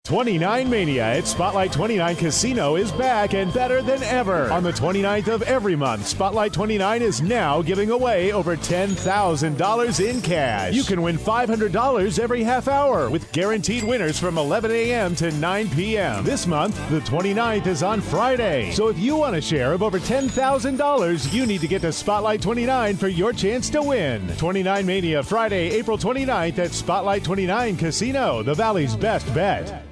29 Mania at Spotlight 29 Casino is back and better than ever. On the 29th of every month, Spotlight 29 is now giving away over $10,000 in cash. You can win $500 every half hour with guaranteed winners from 11 a.m. to 9 p.m. This month, the 29th is on Friday. So if you want a share of over $10,000, you need to get to Spotlight 29 for your chance to win. 29 Mania, Friday, April 29th at Spotlight 29 Casino, the Valley's best bet.